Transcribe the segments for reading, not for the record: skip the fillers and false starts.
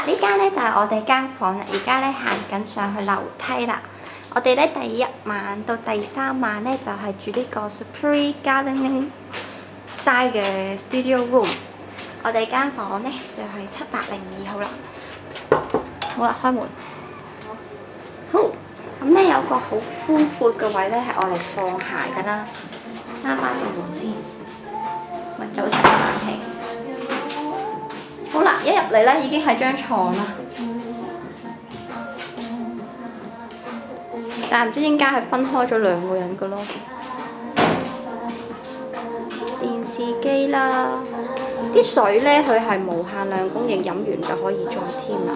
呢間咧就係我哋間房啦，而家咧行緊上去樓梯啦。我哋咧第一晚到第3晚咧就係住呢個 Superior Gardening Side 嘅 Studio Room。我哋間房咧就係702號啦。好啦，開門。好，咁咧有個好寬闊嘅位咧係我哋放鞋㗎啦。閂翻個門先，咪走晒冷氣。好啦，一入嚟咧已經係張床啦。但係唔知點解係分開咗2個人嘅咯。電視機啦，啲水咧佢係無限量供應，飲完就可以再添啦。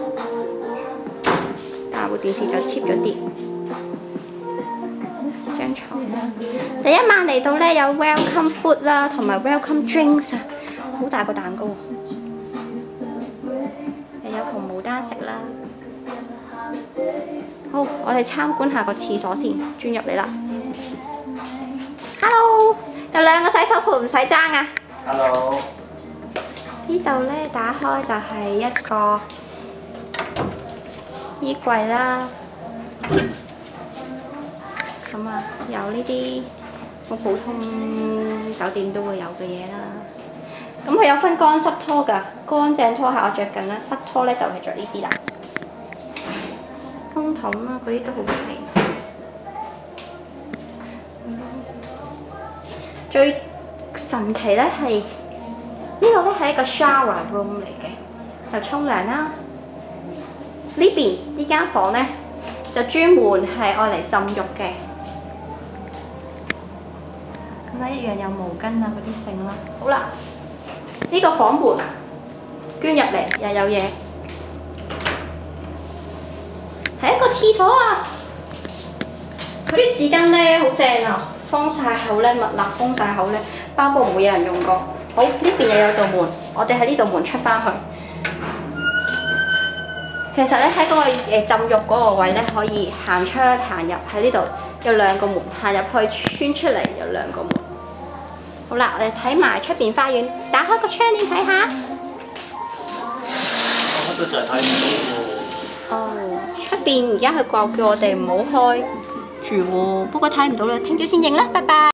但係部電視就 cheap 咗啲。張床啦，第一晚嚟到咧有 welcome food 啦，同埋 welcome drinks 啊，好大個蛋糕。又有紅毛丹食啦。好，我哋參觀下個廁所先，轉入嚟啦。Hello， 有2個洗手盆唔使爭啊。 Hello。 呢度咧打開就係一個衣櫃啦。咁啊，有呢啲好普通酒店都會有嘅嘢啦。咁佢有分乾濕拖㗎，乾淨拖鞋我着緊啦，濕拖咧就係着呢啲啦。風筒啊，嗰啲都好齊。最神奇咧係呢度咧係一個 shower room 嚟嘅，就沖涼啦。呢邊呢間房咧就專門係愛嚟浸浴嘅。咁咧一樣有毛巾啊嗰啲剩啦。好啦，呢個房門捐入嚟又有嘢。係一個廁所啊！佢啲紙巾咧好正啊，封晒口咧，密立封晒口咧，包保唔會有人用過。好，呢邊又有道門，我哋喺呢道門出翻去。其實咧喺嗰個浸浴嗰個位咧，可以行出行入，喺呢度有2個門，行入去穿出嚟有2個門。好啦，我哋睇埋出邊花園，打開個窗簾睇下。 我嗰度就睇唔到喎。 哦，出邊而家佢叫我哋唔好開住喎，不過睇唔到啦，聽朝先影啦，拜拜。